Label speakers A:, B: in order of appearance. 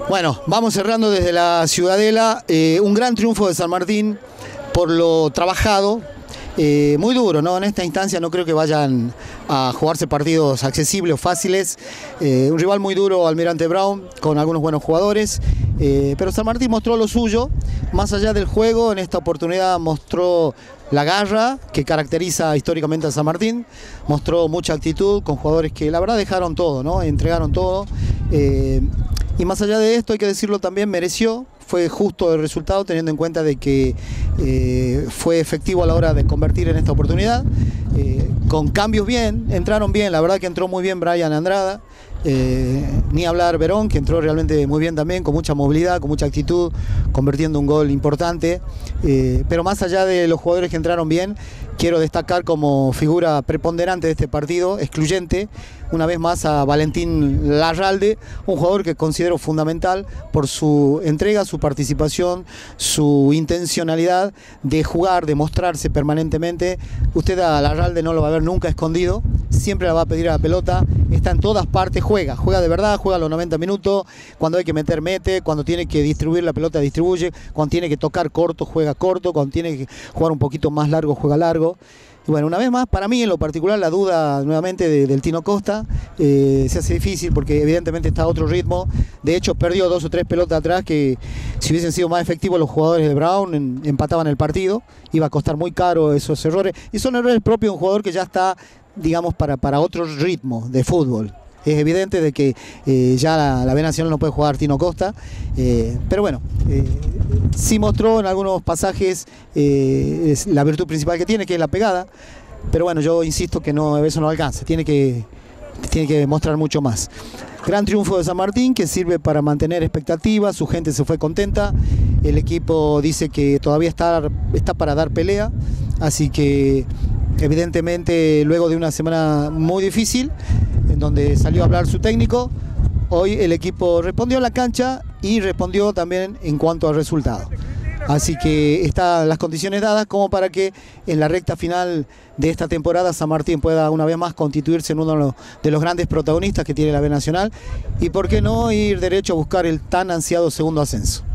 A: Bueno, vamos cerrando desde la Ciudadela. Un gran triunfo de San Martín por lo trabajado. Muy duro, ¿no? En esta instancia no creo que vayan a jugarse partidos accesibles o fáciles. Un rival muy duro, Almirante Brown, con algunos buenos jugadores. Pero San Martín mostró lo suyo. Más allá del juego, en esta oportunidad mostró la garra que caracteriza históricamente a San Martín. Mostró mucha actitud con jugadores que la verdad dejaron todo, ¿no? Entregaron todo. Y más allá de esto, hay que decirlo también, mereció. Fue justo el resultado teniendo en cuenta de que fue efectivo a la hora de convertir en esta oportunidad. Con cambios bien, entraron bien, la verdad que entró muy bien Brian Andrada. Ni hablar Verón, que entró realmente muy bien también, con mucha movilidad, con mucha actitud, convirtiendo un gol importante. Pero más allá de los jugadores que entraron bien, quiero destacar como figura preponderante de este partido, excluyente, una vez más a Valentín Larralde, un jugador que considero fundamental por su entrega, su participación, su intencionalidad de jugar, de mostrarse permanentemente. Usted a Larralde no lo va a ver nunca escondido, siempre la va a pedir a la pelota, está en todas partes, juega de verdad, juega los 90 minutos, cuando hay que meter, mete, cuando tiene que distribuir la pelota, distribuye, cuando tiene que tocar corto, juega corto, cuando tiene que jugar un poquito más largo, juega largo. Y bueno, una vez más, para mí en lo particular la duda nuevamente del Tino Costa se hace difícil porque evidentemente está a otro ritmo. De hecho perdió 2 o 3 pelotas atrás que si hubiesen sido más efectivos los jugadores de Brown empataban el partido. Iba a costar muy caro esos errores y son errores propios de un jugador que ya está, digamos, para otro ritmo de fútbol. Es evidente de que ya la B Nacional no puede jugar Tino Costa, pero bueno, sí mostró en algunos pasajes es la virtud principal que tiene, que es la pegada, pero bueno, yo insisto que no, eso no alcanza, tiene que mostrar mucho más. Gran triunfo de San Martín que sirve para mantener expectativas, su gente se fue contenta, el equipo dice que todavía está para dar pelea, así que evidentemente luego de una semana muy difícil, en donde salió a hablar su técnico, hoy el equipo respondió a la cancha y respondió también en cuanto al resultado. Así que están las condiciones dadas como para que en la recta final de esta temporada San Martín pueda una vez más constituirse en uno de los grandes protagonistas que tiene la B Nacional y por qué no ir derecho a buscar el tan ansiado segundo ascenso.